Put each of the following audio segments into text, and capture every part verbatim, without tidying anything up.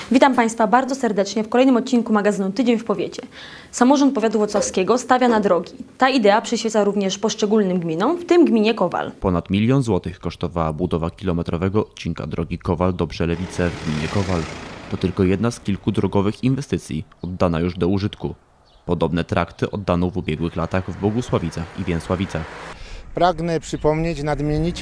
Witam Państwa bardzo serdecznie w kolejnym odcinku magazynu Tydzień w Powiecie. Samorząd Powiatu Włocławskiego stawia na drogi. Ta idea przyświeca również poszczególnym gminom, w tym gminie Kowal. Ponad milion złotych kosztowała budowa kilometrowego odcinka drogi Kowal-Dobrzelewice w gminie Kowal. To tylko jedna z kilku drogowych inwestycji oddana już do użytku. Podobne trakty oddano w ubiegłych latach w Bogusławicach i Więcławicach. Pragnę przypomnieć, nadmienić,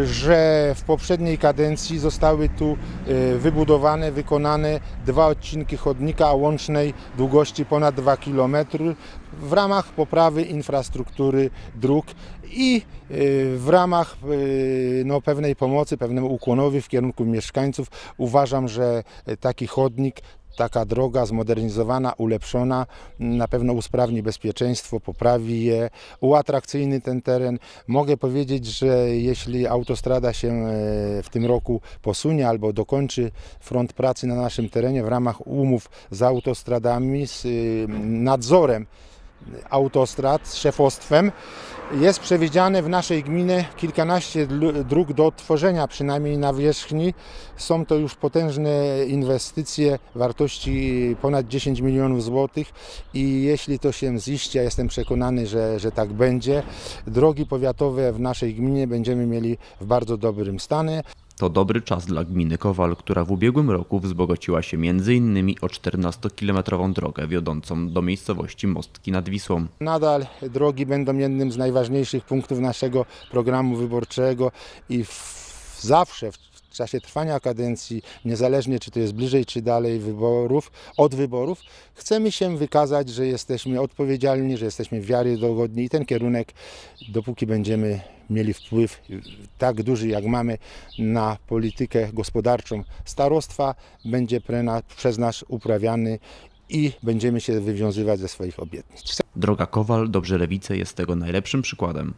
że w poprzedniej kadencji zostały tu wybudowane, wykonane dwa odcinki chodnika o łącznej długości ponad dwa kilometry w ramach poprawy infrastruktury dróg i w ramach no, pewnej pomocy, pewnemu ukłonowi w kierunku mieszkańców. Uważam, że taki chodnik, taka droga zmodernizowana, ulepszona, na pewno usprawni bezpieczeństwo, poprawi je, uatrakcyjni ten teren. Mogę powiedzieć, że jeśli autostrada się w tym roku posunie albo dokończy front pracy na naszym terenie w ramach umów z autostradami, z nadzorem autostrad, z szefostwem, jest przewidziane w naszej gminie kilkanaście dróg do odtworzenia, przynajmniej na wierzchni. Są to już potężne inwestycje wartości ponad dziesięć milionów złotych i jeśli to się ziści, a jestem przekonany, że, że tak będzie, drogi powiatowe w naszej gminie będziemy mieli w bardzo dobrym stanie. To dobry czas dla gminy Kowal, która w ubiegłym roku wzbogaciła się między innymi o czternastokilometrową drogę wiodącą do miejscowości Mostki nad Wisłą. Nadal drogi będą jednym z najważniejszych punktów naszego programu wyborczego i w, zawsze w W czasie trwania kadencji, niezależnie czy to jest bliżej czy dalej wyborów, od wyborów, chcemy się wykazać, że jesteśmy odpowiedzialni, że jesteśmy wiarygodni i ten kierunek, dopóki będziemy mieli wpływ tak duży jak mamy na politykę gospodarczą starostwa, będzie przez nas uprawiany i będziemy się wywiązywać ze swoich obietnic. Droga Kowal-Dobrzelewice jest tego najlepszym przykładem.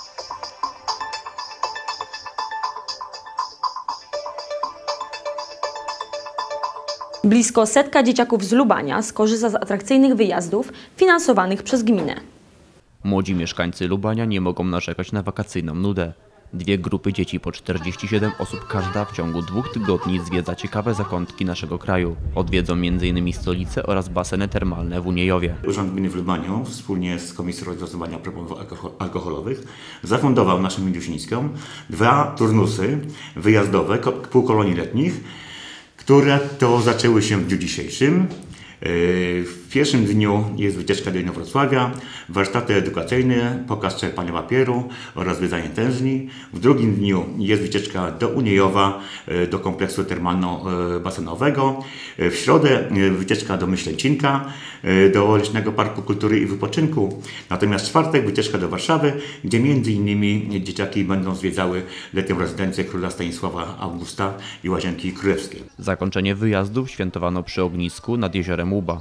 Blisko setka dzieciaków z Lubania skorzysta z atrakcyjnych wyjazdów finansowanych przez gminę. Młodzi mieszkańcy Lubania nie mogą narzekać na wakacyjną nudę. Dwie grupy dzieci po czterdzieści siedem osób każda w ciągu dwóch tygodni zwiedza ciekawe zakątki naszego kraju. Odwiedzą między innymi stolicę oraz baseny termalne w Uniejowie. Urząd Gminy w Lubaniu wspólnie z Komisją Rozwiązywania Problemów Alkoholowych zafundował naszym miłośnikom dwa turnusy wyjazdowe pół kolonii letnich, które to zaczęły się w dniu dzisiejszym. W pierwszym dniu jest wycieczka do Inowrocławia, warsztaty edukacyjne, pokaz czerpania papieru oraz zwiedzanie tężni. W drugim dniu jest wycieczka do Uniejowa, do kompleksu termalno-basenowego. W środę wycieczka do Myślęcinka, do Leśnego Parku Kultury i Wypoczynku. Natomiast w czwartek wycieczka do Warszawy, gdzie między innymi dzieciaki będą zwiedzały letnią rezydencję Króla Stanisława Augusta i Łazienki Królewskie. Zakończenie wyjazdów świętowano przy ognisku nad jeziorem Łuba.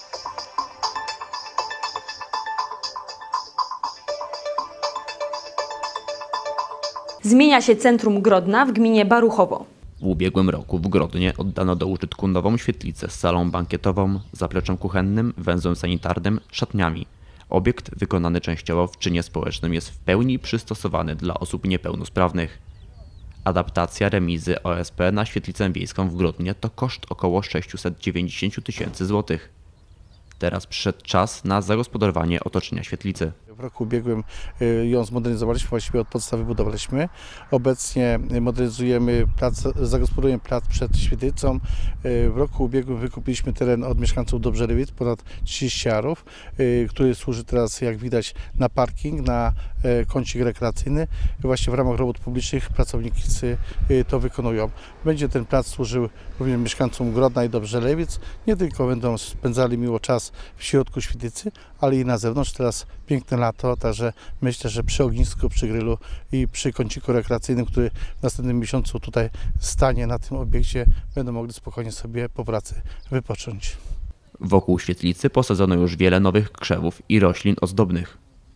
Zmienia się centrum Grodna w gminie Baruchowo. W ubiegłym roku w Grodnie oddano do użytku nową świetlicę z salą bankietową, zapleczem kuchennym, węzłem sanitarnym, szatniami. Obiekt wykonany częściowo w czynie społecznym jest w pełni przystosowany dla osób niepełnosprawnych. Adaptacja remizy O S P na świetlicę wiejską w Grodnie to koszt około sześćset dziewięćdziesiąt tysięcy złotych. Teraz przyszedł czas na zagospodarowanie otoczenia świetlicy. W roku ubiegłym ją zmodernizowaliśmy, właściwie od podstawy budowaliśmy. Obecnie modernizujemy plac, zagospodarujemy plac przed świetlicą. W roku ubiegłym wykupiliśmy teren od mieszkańców Dobrzelewic, ponad trzydzieści arów, który służy teraz, jak widać, na parking, na kącik rekreacyjny. Właśnie w ramach robót publicznych pracownicy to wykonują. Będzie ten plac służył również mieszkańcom Grodna i Dobrzelewic. Nie tylko będą spędzali miło czas w środku świetlicy, ale i na zewnątrz. Teraz piękne lato, także myślę, że przy ognisku, przy grylu i przy kąciku rekreacyjnym, który w następnym miesiącu tutaj stanie na tym obiekcie, będą mogli spokojnie sobie po pracy wypocząć. Wokół świetlicy posadzono już wiele nowych krzewów i roślin ozdobnych.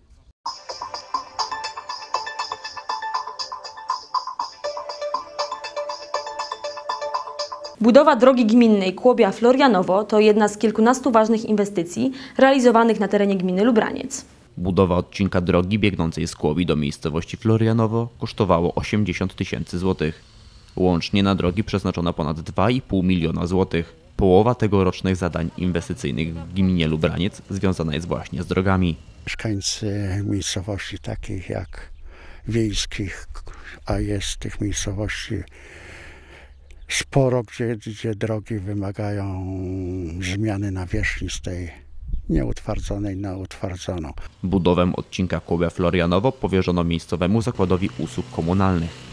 Budowa drogi gminnej Kłobia-Florianowo to jedna z kilkunastu ważnych inwestycji realizowanych na terenie gminy Lubraniec. Budowa odcinka drogi biegnącej z Kłobi do miejscowości Florianowo kosztowało osiemdziesiąt tysięcy złotych. Łącznie na drogi przeznaczono ponad dwa i pół miliona złotych. Połowa tegorocznych zadań inwestycyjnych w gminie Lubraniec związana jest właśnie z drogami. Mieszkańcy miejscowości takich jak wiejskich, a jest tych miejscowości sporo, gdzie, gdzie drogi wymagają zmiany nawierzchni z tej nieutwardzonej na utwardzoną. Budowę odcinka Kłobia-Florianowo powierzono miejscowemu zakładowi usług komunalnych.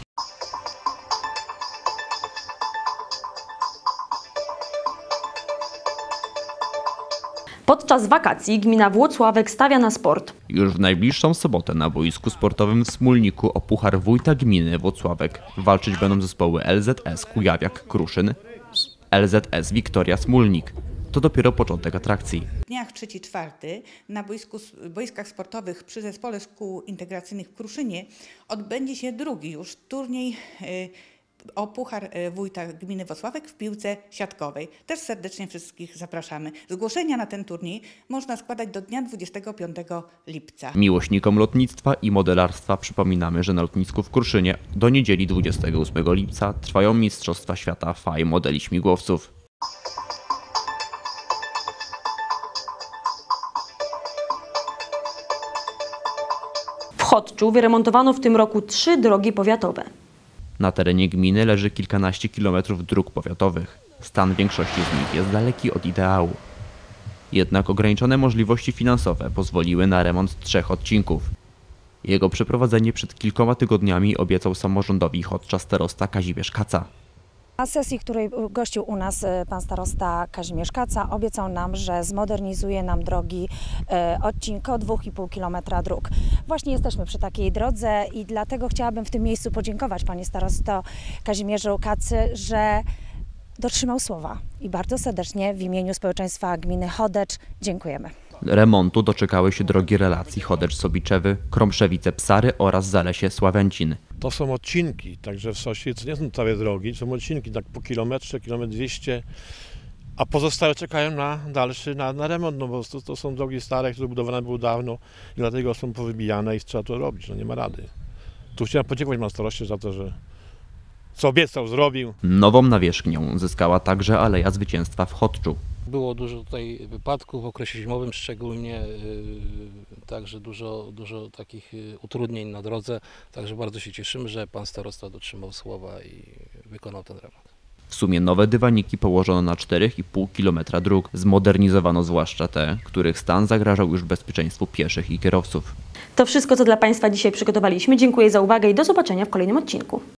Podczas wakacji gmina Włocławek stawia na sport. Już w najbliższą sobotę na boisku sportowym w Smólniku o Puchar Wójta Gminy Włocławek walczyć będą zespoły L Z S Kujawiak-Kruszyn, L Z S Wiktoria Smólnik. To dopiero początek atrakcji. W dniach trzeci czwarty na boisku, boiskach sportowych przy Zespole Szkół Integracyjnych w Kruszynie odbędzie się drugi już turniej y, o Puchar Wójta Gminy Włocławek w piłce siatkowej. Też serdecznie wszystkich zapraszamy. Zgłoszenia na ten turniej można składać do dnia dwudziestego piątego lipca. Miłośnikom lotnictwa i modelarstwa przypominamy, że na lotnisku w Kruszynie do niedzieli dwudziestego ósmego lipca trwają Mistrzostwa Świata F A I modeli śmigłowców. W Chodczu wyremontowano w tym roku trzy drogi powiatowe. Na terenie gminy leży kilkanaście kilometrów dróg powiatowych. Stan większości z nich jest daleki od ideału. Jednak ograniczone możliwości finansowe pozwoliły na remont trzech odcinków. Jego przeprowadzenie przed kilkoma tygodniami obiecał samorządowi Chodcza starosta Kazimierz Kaca. Na sesji, której gościł u nas pan starosta Kazimierz Kaca, obiecał nam, że zmodernizuje nam drogi odcinka o dwa i pół kilometra dróg. Właśnie jesteśmy przy takiej drodze i dlatego chciałabym w tym miejscu podziękować panie starosto Kazimierzu Kacy, że dotrzymał słowa i bardzo serdecznie w imieniu społeczeństwa gminy Chodecz dziękujemy. Remontu doczekały się drogi relacji Chodecz-Sobiczewy, Krąpszewice-Psary oraz Zalesie-Sławęcin. To są odcinki, także w Sosie to nie są całe drogi, to są odcinki tak po kilometrze, kilometr dwieście, a pozostałe czekają na dalszy, na, na remont, no bo to, to są drogi stare, które budowane były dawno i dlatego są powybijane i trzeba to robić, no nie ma rady. Tu chciałem podziękować panu staroście za to, że co obiecał, zrobił. Nową nawierzchnię zyskała także Aleja Zwycięstwa w Chodczu. Było dużo tutaj wypadków w okresie zimowym szczególnie, yy, także dużo, dużo takich yy, utrudnień na drodze, także bardzo się cieszymy, że pan starosta dotrzymał słowa i wykonał ten remont. W sumie nowe dywaniki położono na cztery i pół kilometra dróg. Zmodernizowano zwłaszcza te, których stan zagrażał już bezpieczeństwu pieszych i kierowców. To wszystko, co dla Państwa dzisiaj przygotowaliśmy. Dziękuję za uwagę i do zobaczenia w kolejnym odcinku.